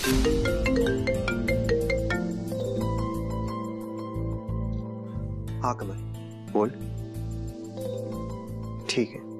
हाँ कमल बोल। ठीक है,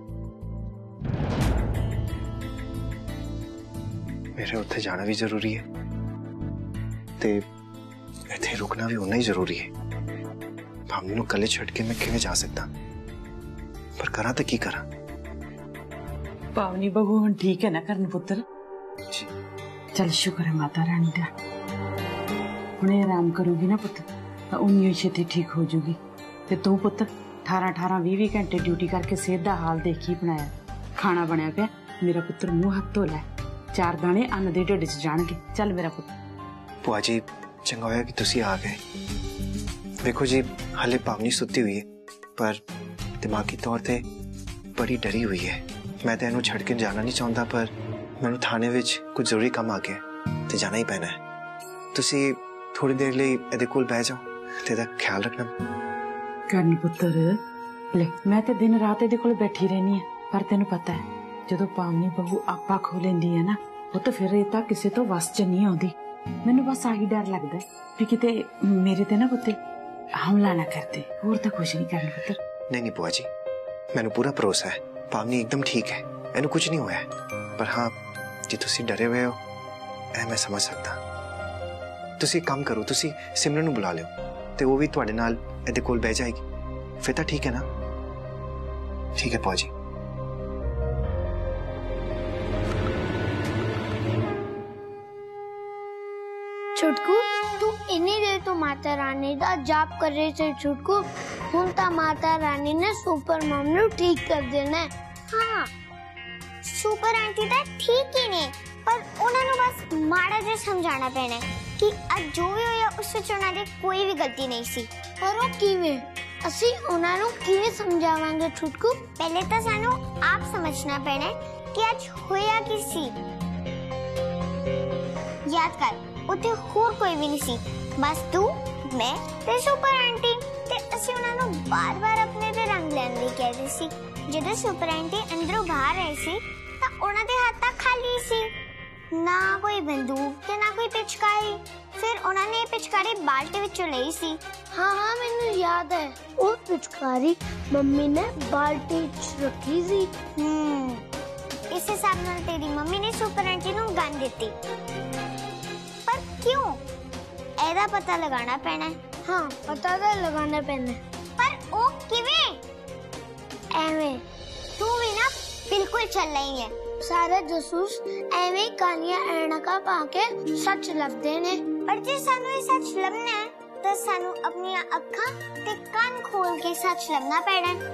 मेरे उत्थे जाना भी जरूरी है ते इत्थे रुकना भी उन्ना ही जरूरी है। भावनी नूं कल्ले छड्ड के मैं किवें जा सकता, पर करा तो की करा। पावनी बहू हुण ठीक है ना करन पुत्र? जी चल शुक्र है माता रानी का। हुणे आराम करूगी ना पुत्र तो उन्नी छेती ठीक हो जूगी। ते तू पुत्र 18-18 20 घंटे ड्यूटी करके सेहत दा हाल देखी बनाया। खाना बनया पिया, मेरा पुत्र मुंह हाथ धो लै, 4 दाने अन्न दे ढिड च जाणगे। चल मेरा पुत्र। बुआ जी चंगा होया कि तुसी आ गए। देखो जी हाले पावनी सुती हुई है, पर दिमागी तौर ते बड़ी डरी हुई है। मैं तो इहनूं छड्ड के जाना नहीं चाहता, पर मैनूं थाने विच कुछ जरूरी काम आ गया ते जाना ही पैना है। तुसी थोड़ी देर लई इहदे कोल बैठ जाओ ते इहदा ख्याल रखना। करन पुत्र ले, मैं तो दिन रात इहदे कोल बैठी रहनी है, पर तेनू पता है जदों पावनी बहू आपा खो लेंदी है ना, वो तो फिर ये तां किसे तो वस च नहीं आउंदी। मैनू बस आही डर लगदा है कि किते मेरे ते ना पुत्र हमला ना करते, होर तां कुछ नहीं करन पुत्र। नहीं नहीं बुआ जी, मैनू पूरा भरोसा है पावनी एकदम ठीक है, इहनूं कुछ नहीं होया। पर हाँ जे तुसी डरे हुए हो ऐ मैं समझ सकता। तुसी एक काम करो, तुसी सिमरन नूं बुला लियो ते वो भी तुहाडे नाल इहदे कोल बैठ जाएगी, फिर तां ठीक है ना? ठीक है बुआ जी। छुटकू तू इन्नी देर तो माता रानी दा जाप कर रहे थे छुटकू, हुण तां माता रानी ने सुपर मम नूं ठीक कर देना है। हाँ सुपर आंटी तां ठीक ही ने, पर उन्हां नूं बस माड़ा जिहा समझाना पैना है कि अज जो भी होया उस विच उन्हां दी कोई भी गलती नहीं सी। पर वो किवें? ਅਸੀਂ ਉਹਨਾਂ ਨੂੰ ਕਿਵੇਂ ਸਮਝਾਵਾਂਗੇ ਛੁਟਕੂ? ਪਹਿਲੇ ਤਾਂ ਸਾਨੂੰ ਆਪ ਸਮਝਣਾ ਪੈਣਾ ਹੈ ਕਿ ਅੱਜ ਹੋਇਆ ਕੀ ਸੀ। ਯਾਦ ਕਰ ਉੱਥੇ ਹੋਰ ਕੋਈ ਵੀ ਨਹੀਂ ਸੀ, ਬਸ ਤੂੰ ਮੈਂ ਤੇ ਸੁਪਰ ਆਂਟੀ, ਤੇ ਅਸੀਂ ਉਹਨਾਂ ਨੂੰ ਬਾਰ-ਬਾਰ ਆਪਣੇ ਤੇ ਰੰਗ ਲੈਣ ਲਈ ਕਹਿੰਦੇ ਸੀ। ਜਦੋਂ ਸੁਪਰ ਆਂਟੀ ਅੰਦਰੋਂ ਬਾਹਰ ਆਈ ਸੀ ਤਾਂ ਉਹਨਾਂ ਦੇ ਹੱਥ ਤਾਂ ਖਾਲੀ ਸੀ, ਨਾ ਕੋਈ ਬੰਦੂਕ ਤੇ ਨਾ ਕੋਈ ਪਿਚਕਾਰੀ। फिर उन्होंने पिचकारी बाल्टी विचों लई सी। हाँ हाँ मैनू याद है, वो पिचकारी मम्मी ने बाल्टी च रखी सी। इस हिसाब नाल तेरी मम्मी ने सुपर आंटी नूं गन दित्ती। पर क्यों? एदा पता लगाना पैना है। हाँ पता तो लगाना पैना है, पर वो किवें? एवें तू भी ना बिल्कुल चल रही है। सारे जासूस एवें कालियां ऐनका पाके सच लभदे ने, पर जे सानू ये सच लभना है तो सानू अपनी अखां ते कान खोल के सच लभना पैना है।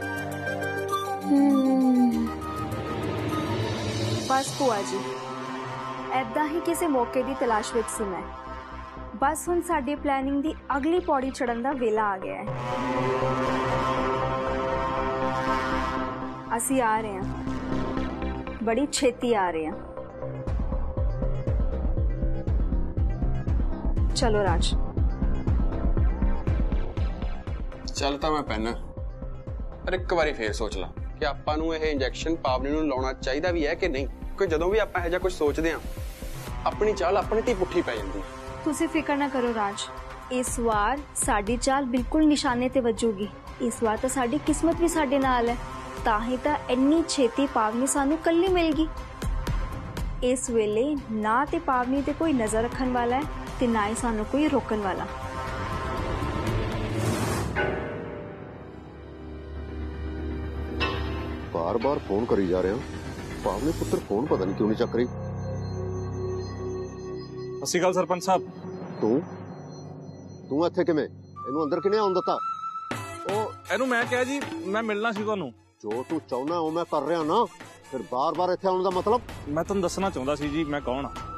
बस भूआ जी ऐदां ही किसी मौके की तलाश विच सी मैं। बस हुण साडी प्लानिंग दी अगली पौड़ी चढ़न दा वेला आ गया है। असी आ रहे हैं, बड़ी छेती आ रहे हैं। चलो राज। चल तो मैं पैना, पर एक बारी फिर सोच ला कि आपां नूं यह इंजैक्शन पावनी नूं लाउणा चाहीदा भी है कि नहीं, क्योंकि जदों भी आपां इहो जिहा कुछ सोचदे हां अपनी चाल अपने ते पुट्ठी पै जांदी। तुसीं फिकर ना करो राज, इस बार साडी चाल बिल्कुल निशाने ते वजूगी। इस बार तो साडी किस्मत भी साडे नाल है, तां ही तां इन्नी छेती पावनी सानू कल्ली मिल गई। इस वेले ना ते पावनी ते कोई नजर रखन वाला है ते ना ही सानू कोई रोकन वाला। बार बार फोन करी जा रहे हो, पावनी पुत्र फोन पता नहीं क्यों नहीं चक रही। अस्सी गल सरपंच साहब। तू इत्थे किवें? इहनूं अंदर किने आउण दित्ता? ओ इहनूं मैं कहा जी मैं मिलना सी तुहानूं। जो तू चाहुंदा ओ मैं कर रहा ना, फिर बार बार इत्थे आउण दा मतलब? मैं तुहानूं दसना चाहुंदा सी जी मैं कौन हां।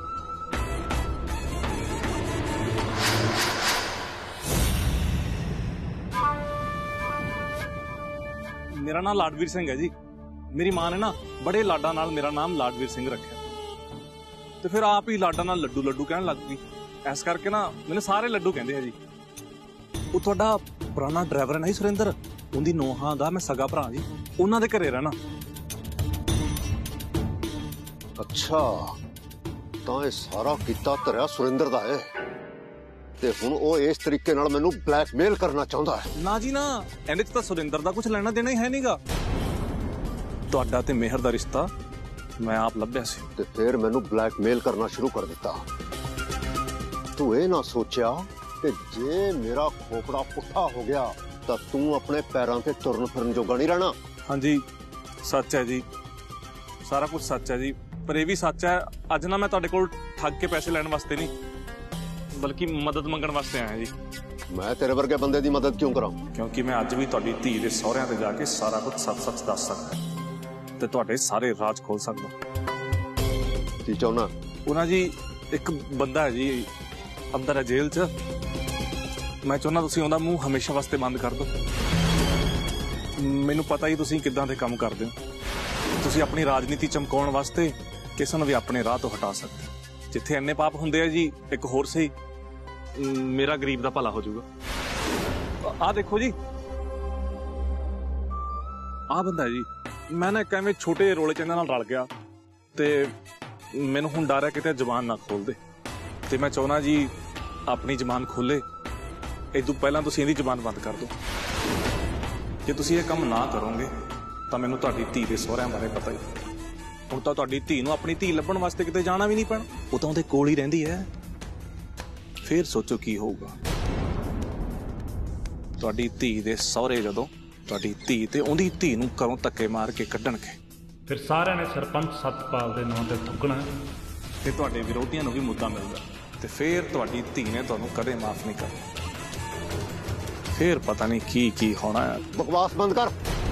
मेरा नाम लाडवीर सिंह है जी। मेरी मां ने ना बड़े लाडा नाल मेरा नाम लाडवीर सिंह रखा, तो फिर आप ही लाडा नाल लड्डू लड्डू कहन लग गई। इस करके ना मैंने सारे लड्डू कहते हैं जी। वो तुहाडा पुराना ड्राइवर है ना सुरेंद्र, उनकी नोहां दा मैं सगा भरा जी, उन्हां दे घरे रहना। अच्छा ਤਾਂ ਇਹ ਸਾਰਾ ਕੀਤਾ ਧਰਿਆ ਸੁਰਿੰਦਰ ਦਾ ਹੈ ਤੇ ਹੁਣ ਉਹ ਇਸ ਤਰੀਕੇ ਨਾਲ ਮੈਨੂੰ ਬਲੈਕਮੇਲ ਕਰਨਾ ਚਾਹੁੰਦਾ ਹੈ। ਨਾ ਜੀ ਨਾ, ਇਹਦੇ ਚ ਤਾਂ ਸੁਰਿੰਦਰ ਦਾ ਕੁਝ ਲੈਣਾ ਦੇਣਾ ਹੀ ਹੈ ਨਹੀਂਗਾ। ਤੁਹਾਡਾ ਤੇ ਮਿਹਰ ਦਾ ਰਿਸ਼ਤਾ ਮੈਂ ਆਪ ਲੱਭਿਆ ਸੀ ਤੇ ਫਿਰ ਮੈਨੂੰ ਬਲੈਕਮੇਲ ਕਰਨਾ ਸ਼ੁਰੂ ਕਰ ਦਿੱਤਾ। ਤੂੰ ਇਹ ਨਾ ਸੋਚਿਆ ਕਿ ਜੇ ਮੇਰਾ ਖੋਪੜਾ ਪੁੱਠਾ ਹੋ ਗਿਆ ਤਾਂ ਤੂੰ ਆਪਣੇ ਪੈਰਾਂ ਤੇ ਤੁਰਨ ਫਿਰਨ ਜੋਗਾ ਨਹੀਂ ਰਹਿਣਾ। ਹਾਂਜੀ ਸੱਚ ਹੈ ਜੀ, ਸਾਰਾ ਕੁਝ ਸੱਚ ਹੈ ਜੀ, ਪਰ ਇਹ ਵੀ ਸੱਚ ਹੈ ਅੱਜ ਨਾ ਮੈਂ ਤੁਹਾਡੇ ਕੋਲ ਠੱਗ ਕੇ ਪੈਸੇ ਲੈਣ ਵਾਸਤੇ ਨਹੀਂ ਬਲਕਿ ਮਦਦ ਮੰਗਣ ਵਾਸਤੇ ਆਇਆ ਜੀ। ਮੈਂ ਤੇਰੇ ਵਰਗੇ ਬੰਦੇ ਦੀ ਮਦਦ ਕਿਉਂ ਕਰਾਂ? ਕਿਉਂਕਿ ਮੈਂ ਅੱਜ ਵੀ ਤੁਹਾਡੀ ਧੀ ਦੇ ਸਹੁਰਿਆਂ ਤੇ ਜਾ ਕੇ ਸਾਰਾ ਕੁਝ ਸੱਚ-ਸੱਚ ਦੱਸ ਸਕਦਾ ਤੇ ਤੁਹਾਡੇ ਸਾਰੇ ਰਾਜ਼ ਖੋਲ ਸਕਦਾ। ਕੀ ਚਾਹੁੰਦਾ? ਉਹਨਾਂ ਜੀ ਇੱਕ ਬੰਦਾ ਹੈ ਜੀ ਅੰਦਰ ਹੈ ਜੇਲ੍ਹ 'ਚ, ਮੈਂ ਚਾਹੁੰਦਾ ਤੁਸੀਂ ਉਹਦਾ ਮੂੰਹ ਹਮੇਸ਼ਾ ਵਾਸਤੇ ਬੰਦ ਕਰ ਦਿਓ। ਮੈਨੂੰ ਪਤਾ ਹੀ ਤੁਸੀਂ ਕਿੱਦਾਂ ਦੇ ਕੰਮ ਕਰਦੇ ਹੋ। ਤੁਸੀਂ ਆਪਣੀ ਰਾਜਨੀਤੀ ਚਮਕਾਉਣ ਵਾਸਤੇ ਕਿਸੇ ਨੂੰ ਵੀ ਆਪਣੇ ਰਾਹ ਤੋਂ ਹਟਾ ਸਕਦੇ। ਜਿੱਥੇ ਇੰਨੇ ਪਾਪ ਹੁੰਦੇ ਆ ਜੀ, ਇੱਕ ਹੋਰ ਸਹੀ ਮੇਰਾ ਗਰੀਬ ਦਾ ਭਲਾ ਹੋ ਜਾਊਗਾ। ਆਹ ਦੇਖੋ ਜੀ, ਆਹ ਬੰਦਾ ਹੈ ਜੀ। ਮੈਂ ਨਾ ਇੱਕ ਐਵੇਂ ਛੋਟੇ ਰੋਲੇ ਚ ਇਹਨਾਂ ਨਾਲ ਰਲ ਗਿਆ ਤੇ ਮੈਨੂੰ ਹੁਣ ਡਰ ਹੈ ਕਿਤੇ ਜ਼ਬਾਨ ਨਾ ਖੋਲ ਦੇ ਤੇ ਮੈਂ ਚਾਹੁੰਦਾ ਜੀ ਆਪਣੀ ਜ਼ਬਾਨ ਖੋਲੇ। ਇਹ ਤੋਂ ਪਹਿਲਾਂ ਤੁਸੀਂ ਇਹਦੀ ਜ਼ਬਾਨ ਬੰਦ ਕਰ ਦਿਓ। ਜੇ ਤੁਸੀਂ ਇਹ ਕੰਮ ਨਾ ਕਰੋਗੇ ਤਾਂ ਮੈਨੂੰ ਤੁਹਾਡੀ ਧੀ ਦੇ ਸਹੁਰਿਆਂ ਬਾਰੇ ਪਤਾ ਹੀ। ਹੁਣ ਤਾਂ ਤੁਹਾਡੀ ਧੀ ਨੂੰ ਆਪਣੀ ਧੀ ਲੱਭਣ ਵਾਸਤੇ ਕਿਤੇ ਜਾਣਾ ਵੀ ਨਹੀਂ ਪੈਣਾ, ਉਹ ਤਾਂ ਉਹਦੇ ਕੋਲ ਹੀ ਰਹਿੰਦੀ ਹੈ। ਫੇਰ ਸੋਚੋ ਕੀ ਹੋਊਗਾ। ਤੁਹਾਡੀ ਧੀ ਦੇ ਸਹੁਰੇ ਜਦੋਂ ਤੁਹਾਡੀ ਧੀ ਤੇ ਉਹਦੀ ਧੀ ਨੂੰ ਘਰੋਂ ਧੱਕੇ ਮਾਰ ਕੇ ਕੱਢਣਗੇ, ਫਿਰ ਸਾਰਿਆਂ ਨੇ ਸਰਪੰਚ ਸਤਪਾਲ ਦੇ ਨਾਂ ਤੇ ਥੁੱਕਣਾ ਤੇ ਤੁਹਾਡੇ ਵਿਰੋਧੀਆਂ ਨੂੰ ਵੀ ਮੁੱਦਾ ਮਿਲਦਾ ਤੇ ਫੇਰ ਤੁਹਾਡੀ ਧੀ ਨੇ ਤੁਹਾਨੂੰ ਕਦੇ ਮਾਫ ਨਹੀਂ ਕਰਨਾ। ਫੇਰ ਪਤਾ ਨਹੀਂ ਕੀ ਕੀ ਹੋਣਾ ਹੈ। ਬਕਵਾਸ ਬੰਦ ਕਰ।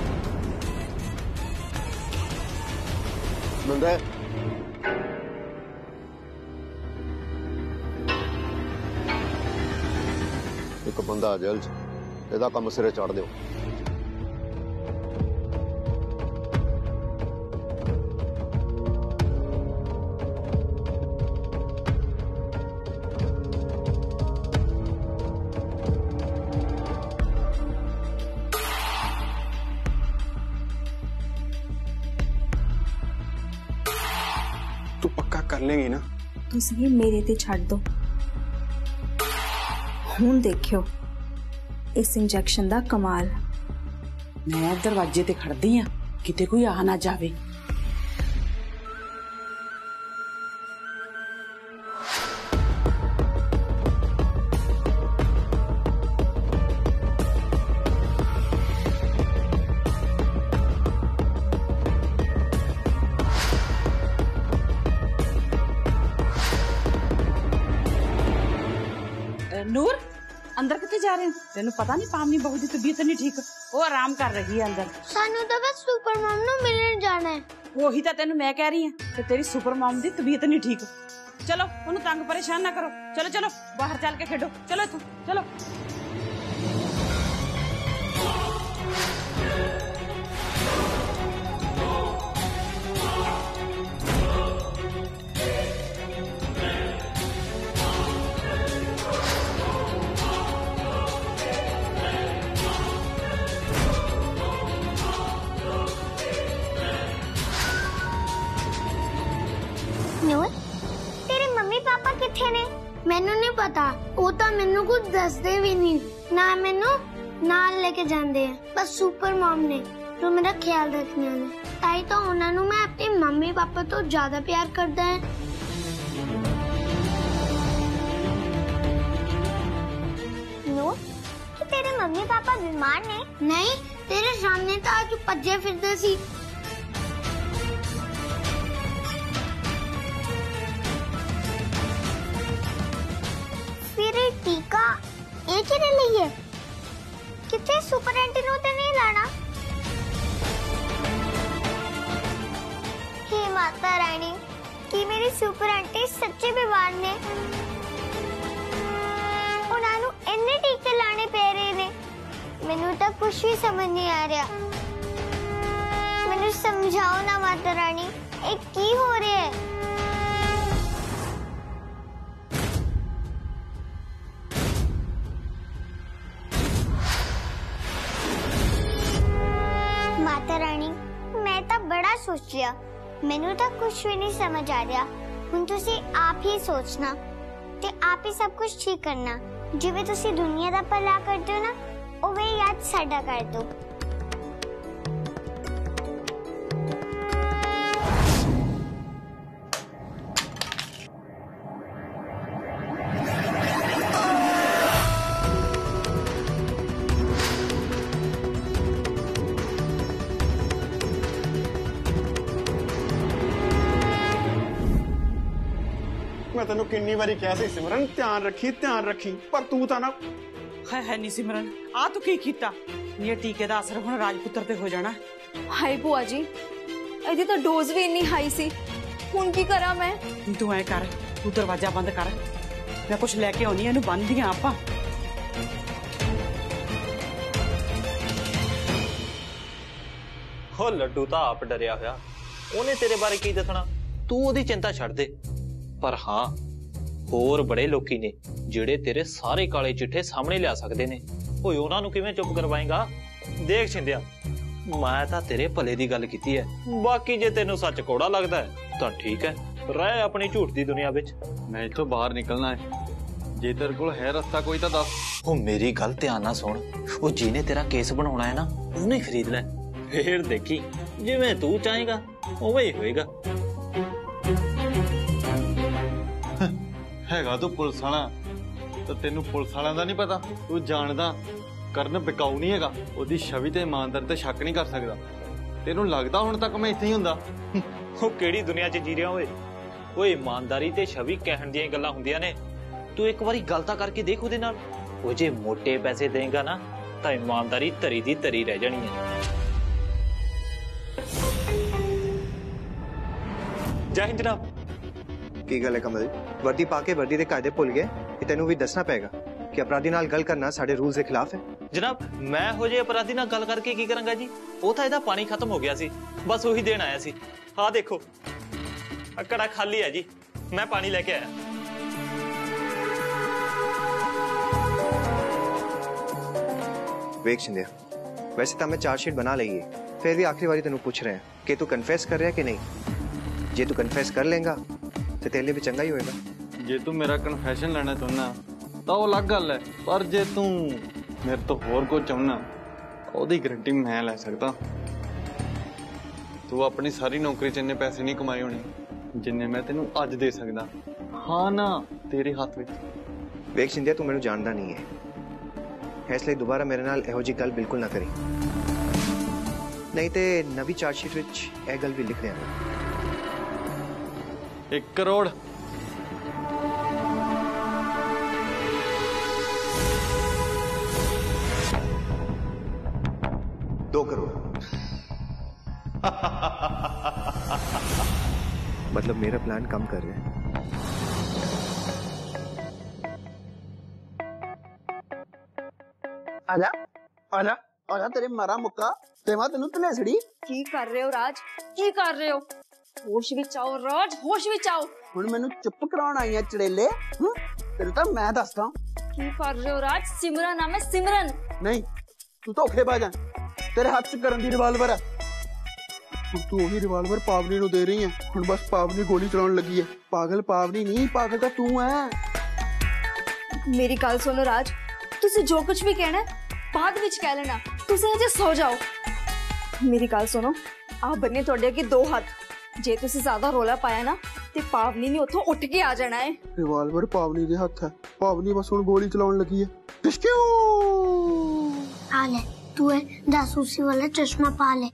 ਮੰਦੇ ਇੱਕ ਬੰਦਾ ਜੇਲ੍ਹ 'ਚ, ਇਹਦਾ ਕੰਮ ਸਿਰੇ ਚਾੜ ਦਿਓ। ਤੂੰ ਪੱਕਾ ਕਰ ਲੇਗੀ ਨਾ? ਤੁਸੀਂ ਮੇਰੇ ਤੇ ਛੱਡ ਦੋ। ਹੁਣ ਦੇਖਿਓ ਇਸ ਇੰਜੈਕਸ਼ਨ ਦਾ ਕਮਾਲ। ਮੈਂ ਦਰਵਾਜ਼ੇ ਤੇ ਖੜਦੀ ਆ, ਕਿਤੇ ਕੋਈ ਆ ਨਾ ਜਾਵੇ। ਨੂਰ अंदर कितने जा रहे हैं? तेन पता नहीं पावनी बहू की तबीयत नहीं ठीक, वो आराम कर रही है अंदर। सानू तो बस सुपर मॉम नु मिलने जाना है। वही तो तेन मैं कह रही हूं कि तेरी सुपर मॉम की तबीयत नहीं ठीक। चलो उन्हें तंग परेशान ना करो। चलो चलो बाहर चल के खेडो। चलो तू चलो। ਨੂਰ, तेरे मम्मी पापा किथे ने? मैनू नहीं पता, वो तो मैनू कुछ दसदे भी नहीं, ना मैनू नाल लेके जांदे हैं। बस सुपर मॉम ने जो मेरा ख्याल रखने वाले, ताई तो उन्होंने मैं अपने मम्मी पापा तो ज्यादा प्यार करता है। नूर, कि तेरे मम्मी पापा बीमार ने? नहीं, तेरे सामने तो आज भज्जे फिरदे सी। टीका एक ही लिए है, कितने सुपर एंटी नु ते नहीं लाना। हे माता रानी, की मेरी सुपर एंटी सच्चे बीमार ने? उन्होंने इन्ने टीके लाने पे रहे ने, मैनू तो कुछ भी समझ नहीं आ रहा। मैनू समझाओ ना माता रानी, एक की हो रहा है? माता रानी, मैं तो बड़ा सोच लिया, मैनू तो कुछ भी नहीं समझ आ रहा। ਹੁਣ ਤੁਸੀਂ ਆਪ ਹੀ ਸੋਚਣਾ ਤੇ ਆਪ ਹੀ ਸਭ ਕੁਝ ਠੀਕ ਕਰਨਾ। ਜਿਵੇਂ ਤੁਸੀਂ ਦੁਨੀਆ ਦਾ ਭਲਾ ਕਰਦੇ ਹੋ ਨਾ, ਉਵੇਂ ਹੀ ਅੱਜ ਸਾਡਾ ਕਰ ਦਿਓ। मैं तेन किन्नी बारी कहा सी सिमरन ध्यान रखी पर तू तो ना है नहीं सिमरन, आ तू की कीता? ये टीके दा असर हुण राजपुत्र ते हो जाना। हाय भूआ जी, ਇਹਦੀ ਤਾਂ ਡੋਜ਼ ਵੀ ਇੰਨੀ ਹਾਈ ਸੀ, ਹੁਣ ਕੀ ਕਰਾਂ ਮੈਂ? तू ऐ कर, तू दरवाजा बंद कर, मैं कुछ लेके आउनी, इहनू बंद दियां आपां। हो लड्डू तो आप डरिया होया, ਉਹਨੇ तेरे बारे की दसना, तू ਉਹਦੀ चिंता छड़ दे। पर हाँ, होर बड़े लोकी ने ਜਿਹੜੇ तेरे सारे काले चिट्ठे सामने लिया सकते ने। ਓਏ ਉਹਨਾਂ ਨੂੰ ਕਿਵੇਂ चुप करवाएगा? देख छिंदिया, मैं तो तेरे भले दी गल कीती है, बाकी जे तेनू सच कौड़ा लगता है तो ठीक है, रह अपनी झूठ दी दुनिया विच। मैं इत्थों बाहर निकलना है, जे तेरे कोल है रास्ता कोई तो दस। ओ मेरी गल ध्यान नाल सुन, ओ जिने तेरा केस बनाउणा है ना, उन्हें खरीद ले, फिर देखी जिवें तू चाहेगा उवें ही होएगा। हैगा तू पुलिस वाला तो तेनू पुलिस वाला दा नहीं पता, तू जानदा ਕਰਨ ਬਿਕਾਊ ਨਹੀਂ ਹੈਗਾ, ਉਹਦੀ ਛਵੀ ਤੇ ਇਮਾਨਦਾਰੀ ਤੇ ਸ਼ੱਕ ਨਹੀਂ ਕਰ ਸਕਦਾ। ਤੈਨੂੰ ਲੱਗਦਾ ਹੁਣ ਤੱਕ ਮੈਂ ਇੱਥੇ ਹੀ ਹੁੰਦਾ? ਉਹ ਕਿਹੜੀ ਦੁਨੀਆ 'ਚ ਜੀ ਰਿਹਾ ਓਏ? ਓਏ ਇਮਾਨਦਾਰੀ ਤੇ ਛਵੀ ਕਹਿਣ ਦੀਆਂ ਗੱਲਾਂ ਹੁੰਦੀਆਂ ਨੇ, ਤੂੰ ਇੱਕ ਵਾਰੀ ਗੱਲ ਤਾਂ ਕਰਕੇ ਦੇਖ ਉਹਦੇ ਨਾਲ। ਉਹ ਜੇ ਮੋਟੇ ਪੈਸੇ ਦੇਂਗਾ ਨਾ ਤਾਂ ਇਮਾਨਦਾਰੀ ਧਰੀ ਦੀ ਧਰੀ ਰਹਿ ਜਾਣੀ ਹੈ। ਜੈ ਹਿੰਦ ਜਨਾਬ। ਕੀ ਗੱਲ ਹੈ ਕਮਲ, ਵਰਦੀ ਪਾ ਕੇ ਵਰਦੀ ਦੇ ਕਾਇਦੇ ਭੁੱਲ ਗਏ? ਇਹ ਤੈਨੂੰ ਵੀ ਦੱਸਣਾ ਪਏਗਾ ਕਿ ਅਪਰਾਧੀ ਨਾਲ ਗੱਲ ਕਰਨਾ ਸਾਡੇ ਰੂਲਸ ਦੇ ਖਿਲਾਫ ਹੈ। जनाब मैं हो जे अपराधी नाल गल करके की करांगा जी? वो तो इहदा पानी खत्म हो गया सी, बस वही देन आया सी। हाँ देखो कड़ा खाली है जी, मैं पानी लेके आया। वेख शिंदिया, वैसे तो मैं चार्जशीट बना ली है, फिर भी आखिरी बारी तेनू पूछ रहे हैं कि तू कन्फेस कर रहा है कि नहीं। जे तू कन्फेस कर लेगा तो तेरे लिए भी चंगा ही होएगा। जे तू मेरा कन्फेशन लेना चाहना तो वो अलग गल है, पर जे तू मेरे तो होर कुछ चाहना ओदी गारंटी मैं लै सकता। तू अपनी सारी नौकरी च इन्ने पैसे नहीं कमाए होने जिन्ने मैं तेनू अज दे सकदा। हाँ ना तेरे हाथ विच। वेख शिंदिया, तू मैनू जानदा नहीं है, इसलिए दोबारा मेरे नाल इहो जी गल बिल्कुल ना करी, नहीं ते नवी चार्जशीट विच यह गल भी लिख देंगे। 1 करोड़। मतलब मेरा प्लान कम कर रहे हैं। आजा आजा आजा, तेरे मारा मुक्का ते मैं तेनू तनेसड़ी। की कर रहे हो राज, की कर रहे हो? होश विच आओ राज, होश विच आओ। हुण मैनू चुप कराउण आई है चड़ेले। तेरे तो मैं दसदा की कर रहे हो राज? सिमरन नाम है, सिमरन। नहीं, तू धोखेबाज है। तेरे हाथ च करन दी रिवाल्वर है, तू वही रिवाल्वर पावनी नू दे रही है। हुण बस पावनी गोली चलाउण लगी है। पागल पावनी नहीं, पागल तो तू है। मेरी गल सुनो राज, तुसी जो कुछ भी कहना है बाद विच कह लेना, तुसी अजे सो जाओ। मेरी गल सुनो, आ बन्ने तुहाडे अगे 2 हाथ, जे तुसी ज्यादा रौला पाया ना ते पावनी ने उठो उठ के आ जाना है। रिवाल्वर पावनी दे हाथ है, पावनी बस हुण गोली चलाउण लगी है। टिश्क्यू आ ले, तू है जासूसी वाला चश्मा पा ले।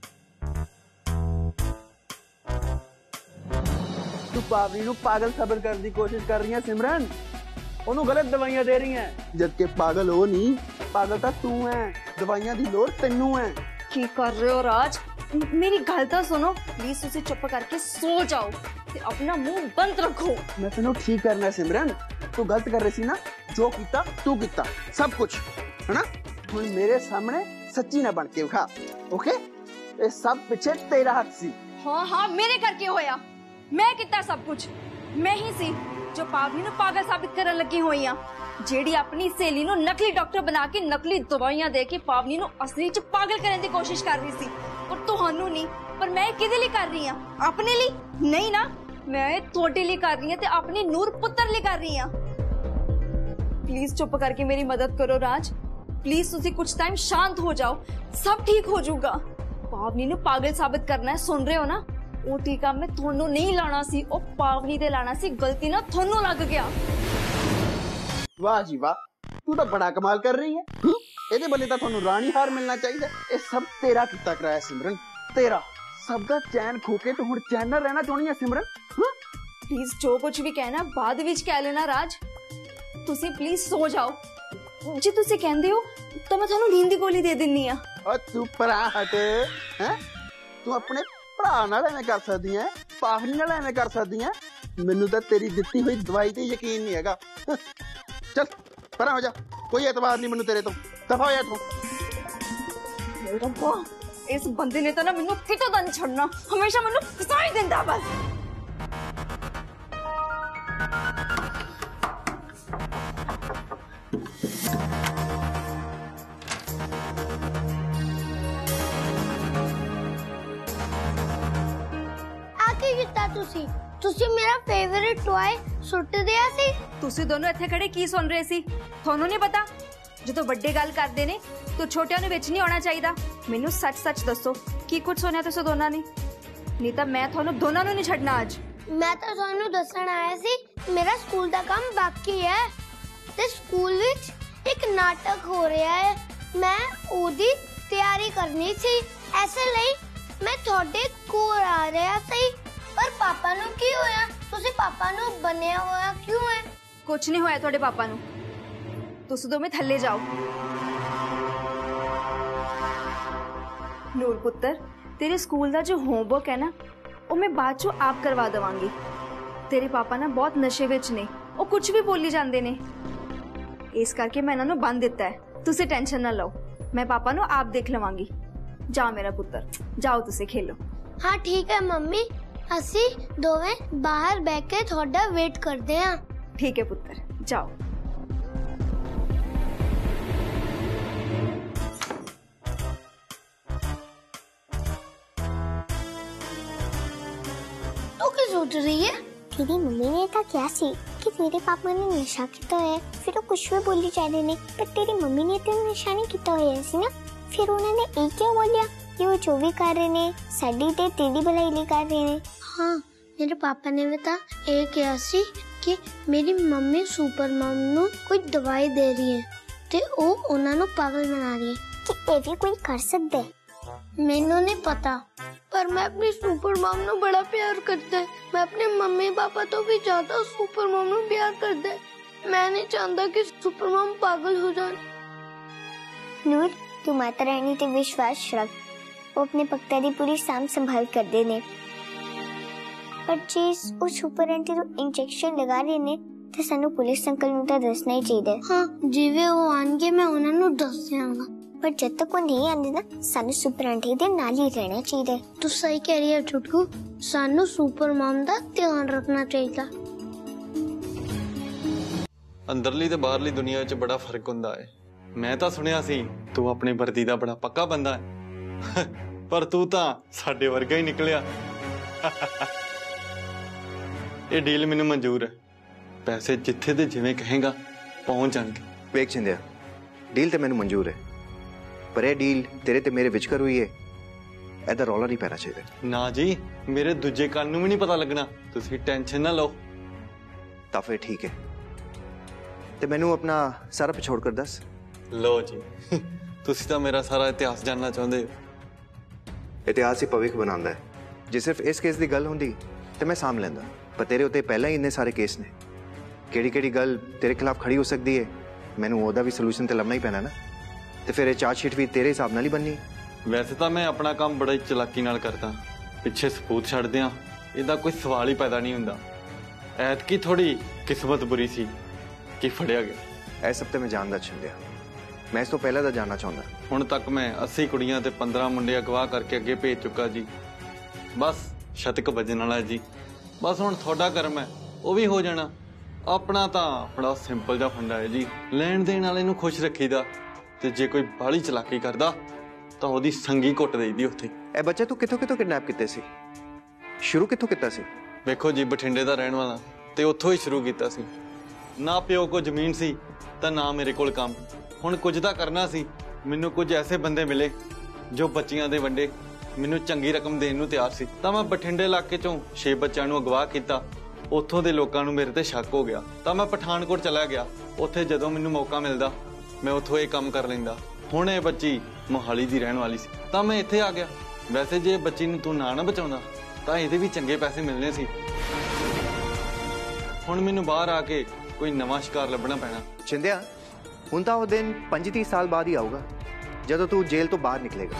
तू पावनी नू पागल साबित करने की कोशिश कर रही है सिमरन, ओनू गलत दवाइयां दे रही है, जबकि पागल हो नहीं, पागल तो तू है। दवाइयां दी लोड़ तैनू है। की कर रहे हो राज? मेरी गल तो सुनो प्लीज, तुसी चुप करके सो जाओ ते अपना मुंह बंद रखो। मैं तेनू ठीक करना सिमरन, तू गलत कर रही सी ना, जो कीता तू कीता सब कुछ है ना। हुण मेरे सामने सच्ची ना बन के विखा, ओके? ये सब पीछे तेरा हाथ सी। हाँ हाँ मेरे करके होया, मैं कितना सब कुछ मैं ही सी जो पावनी नू पागल साबित करन लगी होई आ, जेड़ी अपनी सहेली नू नकली डॉक्टर बना के नकली दवाइयां दे के पावनी नू असली च पागल करने की कोशिश कर रही सी। और तुहानू नहीं, पर मैं किदे लिए कर रही हां? अपने लिए नहीं ना, मैं ये थोड़े लिए कर रही हूँ ते अपनी नूर पुत्र लिए कर रही हूँ। प्लीज चुप करके मेरी मदद करो राज। प्लीज तुसी कुछ टाइम शांत हो जाओ, सब ठीक हो जाऊगा। पावनी नू पागल साबित करना है, सुन रहे हो ना? वो टीका मैं थोनू नहीं लाना सी, ओ पावनी ते लाना सी, गलती ना थोनू लग गया। वाह जी वाह, तू तो बड़ा कमाल कर रही है। ਇਹਦੇ ਬਲੇ ਤਾਂ ਤੁਹਾਨੂੰ ਰਾਣੀ ਹਾਰ ਮਿਲਣਾ ਚਾਹੀਦਾ। ਇਹ ਸਭ ਤੇਰਾ ਕੀਤਾ ਕਰਾਇਆ ਸਿਮਰਨ, ਤੇਰਾ। ਸਭ ਦਾ ਚੈਨ ਖੋ ਕੇ ਤੂੰ ਹੁਣ ਚੈਨ ਨਾਲ ਰਹਿਣਾ ਚਾਹੁੰਦੀ ਹੈ ਸਿਮਰਨ। प्लीज जो कुछ भी कहना बाद विच कह लेना राज। तुसी प्लीज सो जाओ। जे तुसी कहंदे हो तो मैं थानू नींद दी गोली दे दिन्नी आ। और तू परा हट हैं? तू अपने भरा नाल एवें कर सकदी है, पावनी नाल एवें कर सकदी है। मैनू तो तेरी दित्ती हुई दवाई ते यकीन नहीं हैगा। चल परा हो जा, कोई एतबार नहीं मैनू तेरे तो। दफा हो जा तू। रब्बा, इस बंदे ने तो ना मैनू कितों दा नहीं छड़ना, हमेशा मैनू फसा ही दिंदा बस। ਤੁਸੀਂ ਮੇਰਾ ਫੇਵਰਿਟ ਟੌਏ ਸੁੱਟ ਦਿਆ ਸੀ। ਤੁਸੀਂ ਦੋਨੋਂ ਇੱਥੇ ਖੜੇ ਕੀ ਸੁਣ ਰਹੇ ਸੀ? ਤੁਹਾਨੂੰ ਨਹੀਂ ਪਤਾ ਜਦੋਂ ਵੱਡੇ ਗੱਲ ਕਰਦੇ ਨੇ ਤਾਂ ਛੋਟਿਆਂ ਨੂੰ ਵਿੱਚ ਨਹੀਂ ਆਉਣਾ ਚਾਹੀਦਾ। ਮੈਨੂੰ ਸੱਚ-ਸੱਚ ਦੱਸੋ ਕੀ ਕੁਝ ਸੁਣਿਆ ਤੁਸੀਂ ਦੋਨਾਂ ਨੇ? ਨਹੀਂ ਤਾਂ ਮੈਂ ਤੁਹਾਨੂੰ ਦੋਨਾਂ ਨੂੰ ਨਹੀਂ ਛੱਡਣਾ ਅੱਜ। ਮੈਂ ਤਾਂ ਤੁਹਾਨੂੰ ਦੱਸਣ ਆਇਆ ਸੀ ਮੇਰਾ ਸਕੂਲ ਦਾ ਕੰਮ ਬਾਕੀ ਹੈ ਤੇ ਸਕੂਲ ਵਿੱਚ ਇੱਕ ਨਾਟਕ ਹੋ ਰਿਹਾ ਹੈ। ਮੈਂ ਉਹਦੀ ਤਿਆਰੀ ਕਰਨੀ ਸੀ, ਐਸੇ ਲਈ ਮੈਂ ਤੁਹਾਡੇ ਕੋਲ ਆ ਰਿਹਾ ਸੀ। पर पापा नु की होया? तुसी पापा नु बनया होया क्यों है? कुछ नहीं होया थोड़े पापा नु। तुसी दो में थल्ले जाओ। नूर पुत्र, तेरे स्कूल दा जो होमवर्क है ना वो मैं बाद चो आप करवा दवांगी। तेरे पापा ना बहुत नशे विच ने, वो कुछ भी बोली जांदे ने, इस करके मैं इन्हां नु बंद दिता है। तुसी टेंशन ना लो, मैं पापा नु आप देख लवांगी। जाओ मेरा पुत्र, जाओ तुसी खेलो। हाँ ठीक है मम्मी, ਅਸੀਂ ਦੋਵੇਂ ਬਾਹਰ ਬੈਠ ਕੇ ਤੁਹਾਡਾ ਵੇਟ ਕਰਦੇ ਹਾਂ। ठीक है पुत्र, जाओ। तू क्या सोच रही है? तेरी मम्मी ने तो क्या सी कि तेरे पापा ने नशा किया है, फिर वो कुछ भी बोली जा रहे ने, पर तेरी मम्मी ने तो नशा नहीं किया होया सी ना। फिर उन्होंने एक क्या बोलिया कि वो जो भी कर रहे ने साडी ते तेरी भलाई लिए कर रहे ने। हाँ, मेरे पापा ने भी तो ये कहा सी कि मेरी मम्मी सुपर मॉम नू कोई दवाई दे रही है ते ओ उन्हां नू पागल बना रही है कि ये भी कोई कर सकदा है। मैनू नहीं पता, पर मैं अपनी सुपर मॉम नू बड़ा प्यार करता है। मैं अपने मम्मी पापा तो भी ज्यादा सुपर मॉम नू प्यार करता है। मैं नहीं चाहता कि सुपर मॉम पागल हो जाए। नूर, तू माता रानी ते विश्वास रख, वो अपने पक्का दी पूरी साम संभाल कर देने। पर चीज वो सुपर आंटी जो इंजेक्शन लगा रहे ने ते सानू पुलिस अंकल नू तो दसना ही चाहिए। हाँ, जिवे वो आनगे मैं उन्हां नू दस देवांगा, पर जब तक वो नहीं आंदे ना सानू सुपर आंटी दे नाल ही रहना चाहिए। तू सही कह रही है छुटकू, सानू सुपर मॉम दा ध्यान रखना चाहिए। अंदरली ते बाहरली दुनिया च बड़ा फर्क हुंदा है। मैं तां सुनिया सी तू अपनी वर्दी दा बड़ा पक्का बंदा है, पर तू तां साडे वर्गा ही निकलिया। ये डील मैनू मंजूर है, पैसे जिथे ते जिवें कहेगा पहुंच जाएंगे। वेख छिंदिया, डील ते मैनू मंजूर है, पर यह डील तेरे ते मेरे विचकार हुई है, ऐदा रौला नहीं पैना चाहिए। ना जी, मेरे दूजे कान नू भी नहीं पता लगना, तुसी टेंशन ना लो। तां फिर ठीक है, ते मैनू अपना सारा पिछोड़ कर दस। लो जी, तुसी तां मेरा सारा इतिहास जानना चाहते हो। इतिहास ही भविख बनांदा है। जे सिर्फ इस केस की गल होंदी ते मैं साम लैंदा, पर तेरे उत्ते पहला ही इन्ने सारे केस ने। केड़ी गल तेरे खिलाफ खड़ी हो सकती है, मैनू ओदा भी सोल्यूशन ते लभना ही पैना ना। ते फिर चार्जशीट भी तेरे हिसाब नाल ही बननी। वैसे तो मैं अपना काम बड़ा ही चलाकी नाल करदा, पिछे सबूत छड्ड दियां इहदा कोई सवाल ही पैदा नहीं हुंदा। ऐतकी थोड़ी किस्मत बुरी सी कि फड़िया गया। ऐ सब ते मैं जानदा छिंदिया, मैं इस तो पहले दा जानना चाहुंदा। हुण तक मैं 80 कुड़ियां ते 15 मुंडे अगवा करके अगे भेज चुका जी। बस शतक बजन वाला जी, बस हुण थोड़ा कर्म है वो भी हो जाना। अपना तां बड़ा सिंपल जा फंडा है जी, लैण देण वाले नूं खुश रखीदा, ते जे कोई बाहली चलाकी करदा तां ओदी संगी घुट देईदी उत्थे। ए बच्चा तू किथों किथों किडनैप कीते सी? शुरू किथों कीता सी? ਵੇਖੋ ਜੀ ਬਠਿੰਡੇ ਦਾ ਰਹਿਣ ਵਾਲਾ ਤੇ ਉੱਥੋਂ ਹੀ ਸ਼ੁਰੂ ਕੀਤਾ ਸੀ। ਨਾ ਪਿਓ ਕੋ ਜ਼ਮੀਨ ਸੀ ਤਾਂ ਨਾ ਮੇਰੇ ਕੋਲ ਕੰਮ। ਹੁਣ ਕੁਝ ਤਾਂ ਕਰਨਾ ਸੀ। ਮੈਨੂੰ ਕੁਝ ਐਸੇ ਬੰਦੇ ਮਿਲੇ ਜੋ ਬੱਚੀਆਂ ਦੇ ਵੰਡੇ ਮੈਨੂੰ ਚੰਗੀ ਰਕਮ ਦੇਣ ਨੂੰ ਤਿਆਰ ਸੀ। ਤਾਂ ਮੈਂ ਬਠਿੰਡੇ ਇਲਾਕੇ ਚੋਂ 6 ਬੱਚਿਆਂ ਨੂੰ ਅਗਵਾ ਕੀਤਾ। ਉੱਥੋਂ ਦੇ ਲੋਕਾਂ ਨੂੰ ਮੇਰੇ ਤੇ ਸ਼ੱਕ ਹੋ ਗਿਆ ਤਾਂ ਮੈਂ ਪਠਾਨਕੋਟ ਚਲਾ ਗਿਆ। ਉੱਥੇ ਜਦੋਂ ਮੈਨੂੰ ਮੌਕਾ ਮਿਲਦਾ ਮੈਂ ਉੱਥੋਂ ਇਹ ਕੰਮ ਕਰ ਲੈਂਦਾ। ਹੁਣ ਇਹ ਬੱਚੀ ਮੋਹਾਲੀ ਦੀ ਰਹਿਣ ਵਾਲੀ ਸੀ ਤਾਂ ਮੈਂ ਇੱਥੇ ਆ ਗਿਆ। ਵੈਸੇ ਜੇ ਬੱਚੀ ਨੂੰ ਤੂੰ ਨਾ ਬਚਾਉਂਦਾ ਤਾਂ ਇਹਦੇ ਵੀ ਚੰਗੇ ਪੈਸੇ ਮਿਲਣੇ ਸੀ। ਹੁਣ ਮੈਨੂੰ ਬਾਹਰ ਆ ਕੇ ਕੋਈ ਨਵਾਂ ਸ਼ਿਕਾਰ ਲੱਭਣਾ ਪੈਣਾ। ਚਿੰਦਿਆ ਹੁਣ ਤਾਂ ਉਹ ਦਿਨ 35 ਸਾਲ ਬਾਅਦ ਹੀ ਆਊਗਾ ਜਦੋਂ ਤੂੰ ਜੇਲ੍ਹ ਤੋਂ ਬਾਹਰ ਨਿਕਲੇਗਾ।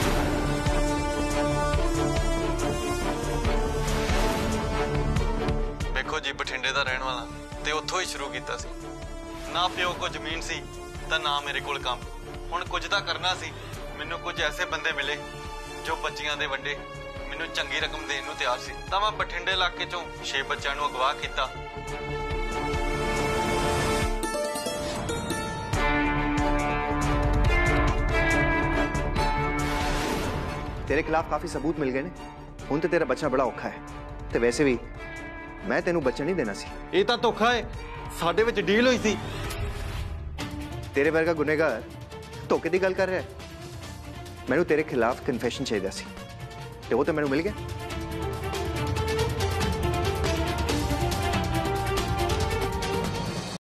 ਵੇਖੋ ਜੀ ਬਠਿੰਡੇ ਦਾ ਰਹਿਣ ਵਾਲਾ ਤੇ ਉੱਥੋਂ ਹੀ ਸ਼ੁਰੂ ਕੀਤਾ ਸੀ। ਨਾ ਪਿਓ ਕੋ ਜ਼ਮੀਨ ਸੀ ਤਾਂ ਨਾ ਮੇਰੇ ਕੋਲ ਕੰਮ। ਹੁਣ ਕੁਝ ਤਾਂ ਕਰਨਾ ਸੀ। ਮੈਨੂੰ ਕੁਝ ਐਸੇ ਬੰਦੇ ਮਿਲੇ ਜੋ ਬੱਚੀਆਂ ਦੇ ਵੰਡੇ ਮੈਨੂੰ ਚੰਗੀ ਰਕਮ ਦੇਣ ਨੂੰ ਤਿਆਰ ਸੀ ਤਾਂ ਮੈਂ ਬਠਿੰਡੇ ਇਲਾਕੇ ਚੋਂ 6 ਬੱਚਿਆਂ ਨੂੰ ਅਗਵਾ ਕੀਤਾ। तेरे खिलाफ काफी सबूत मिल गए ने। हुण ते तेरा बचना बड़ा औखा है ते वैसे भी मैं तेनू बचन नहीं देना सी। ਇਹ ਤਾਂ ਧੋਖਾ ਹੈ। ਸਾਡੇ ਵਿੱਚ ਡੀਲ ਹੋਈ ਸੀ। तेरे वर्गा गुनेगार धोखे की गल कर रहा है। मैनू तेरे खिलाफ कन्फेशन चाहिए सी ते वो तो मैनू मिल गया।